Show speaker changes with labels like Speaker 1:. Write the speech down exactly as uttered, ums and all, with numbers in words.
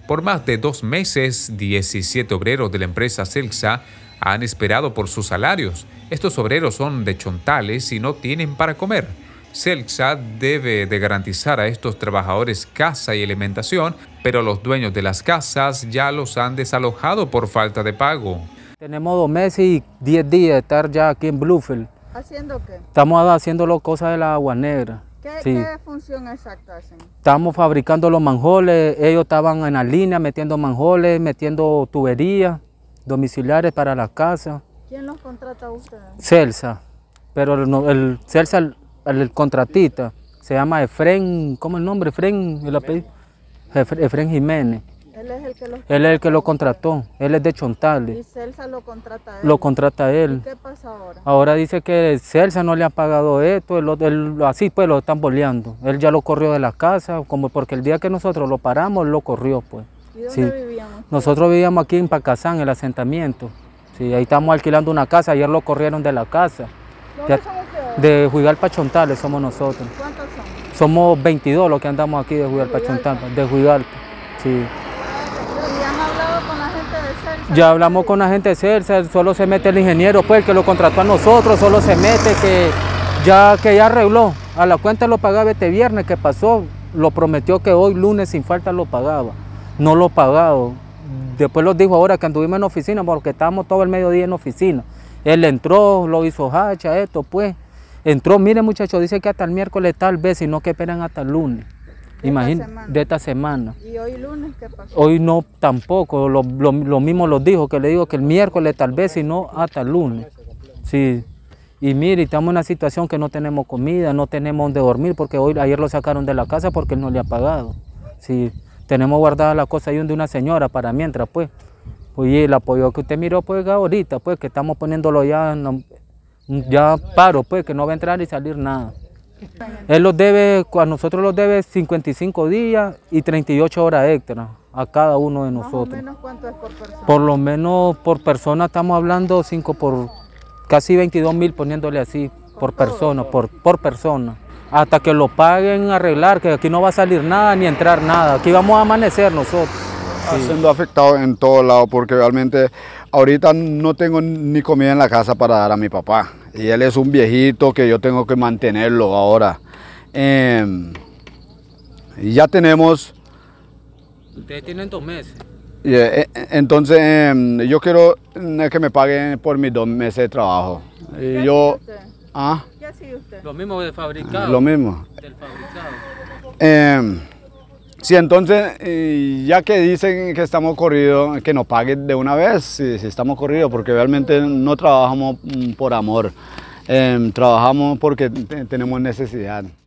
Speaker 1: Por más de dos meses, diecisiete obreros de la empresa Celsa han esperado por sus salarios. Estos obreros son de Chontales y no tienen para comer. Celsa debe de garantizar a estos trabajadores casa y alimentación, pero los dueños de las casas ya los han desalojado por falta de pago.
Speaker 2: Tenemos dos meses y diez días de estar ya aquí en Bluefield.
Speaker 3: ¿Haciendo qué?
Speaker 2: Estamos haciendo cosas de la agua negra.
Speaker 3: ¿Qué,
Speaker 2: sí.
Speaker 3: ¿Qué función exacta hacen?
Speaker 2: Estamos fabricando los manjoles, ellos estaban en la línea metiendo manjoles, metiendo tuberías domiciliares para las casas.
Speaker 3: ¿Quién los contrata a ustedes?
Speaker 2: Celsa, pero el, el Celsa, el, el contratista, se llama Efren, ¿cómo es el nombre? Efren, el apellido. Efren Jiménez.
Speaker 3: Él es el que los
Speaker 2: Él es el que lo contrató, él es de Chontales.
Speaker 3: ¿Y Celsa lo contrata a él?
Speaker 2: Lo contrata él.
Speaker 3: ¿Y qué pasa ahora?
Speaker 2: Ahora dice que Celsa no le ha pagado esto, él, él, así pues lo están boleando. Él ya lo corrió de la casa, como porque el día que nosotros lo paramos, lo corrió pues.
Speaker 3: ¿Y dónde
Speaker 2: sí.
Speaker 3: vivíamos?
Speaker 2: Nosotros vivíamos aquí en Pacazán, el asentamiento. Sí, ahí estamos alquilando una casa, ayer lo corrieron de la casa.
Speaker 3: ¿Dónde
Speaker 2: Ya,
Speaker 3: son ustedes?
Speaker 2: de Huigalpa Chontales somos nosotros.
Speaker 3: ¿Cuántos son?
Speaker 2: Somos veintidós los que andamos aquí de Huigalpa Chontales, de Huigalpa, sí.
Speaker 3: ¿Y han hablado con la gente de Celsa?
Speaker 2: Ya hablamos con la gente de Celsa, solo se mete el ingeniero pues que lo contrató a nosotros, solo se mete que ya, que ya arregló. A la cuenta lo pagaba este viernes que pasó, lo prometió que hoy lunes sin falta lo pagaba. No lo ha pagado. Después lo dijo ahora que anduvimos en oficina porque estábamos todo el mediodía en oficina. Él entró, lo hizo hacha, esto pues. Entró, mire muchachos, dice que hasta el miércoles tal vez, sino que esperan hasta el lunes.
Speaker 3: ¿De
Speaker 2: Imagínate,
Speaker 3: esta semana?
Speaker 2: de esta semana.
Speaker 3: ¿Y hoy lunes qué pasó?
Speaker 2: Hoy no tampoco, lo, lo, lo mismo lo dijo, que le digo que el miércoles tal vez, sino hasta el lunes. Sí. Y mire, estamos en una situación que no tenemos comida, no tenemos donde dormir, porque hoy, ayer lo sacaron de la casa porque él no le ha pagado. Sí. Tenemos guardada la cosa ahí de una señora para mientras, pues. Oye, el apoyo que usted miró, pues, ahorita, pues, que estamos poniéndolo ya, no, ya paro, pues, que no va a entrar y salir nada. Él los debe, a nosotros los debe cincuenta y cinco días y treinta y ocho horas extra a cada uno de nosotros.
Speaker 3: ¿Más o menos cuánto es por persona?
Speaker 2: Por lo menos por persona estamos hablando cinco por casi veintidós mil, poniéndole así, por, por persona, por, por persona. Hasta que lo paguen arreglar, que aquí no va a salir nada ni entrar nada. Aquí vamos a amanecer nosotros.
Speaker 4: Sí. Siendo afectado en todos lados porque realmente ahorita no tengo ni comida en la casa para dar a mi papá. Y él es un viejito que yo tengo que mantenerlo ahora. Eh, ya tenemos...
Speaker 2: Ustedes tienen dos meses.
Speaker 4: Eh, entonces eh, yo quiero que me paguen por mis dos meses de trabajo.
Speaker 3: ¿Qué
Speaker 4: yo,
Speaker 3: sigue usted?
Speaker 4: ¿ah?
Speaker 3: ¿Qué sigue usted?
Speaker 2: Lo mismo de fabricado.
Speaker 4: Lo mismo.
Speaker 2: Del fabricado.
Speaker 4: Eh, sí, entonces, eh, ya que dicen que estamos corridos, que nos paguen de una vez, si, si estamos corridos, porque realmente no trabajamos por amor, eh, trabajamos porque tenemos necesidad.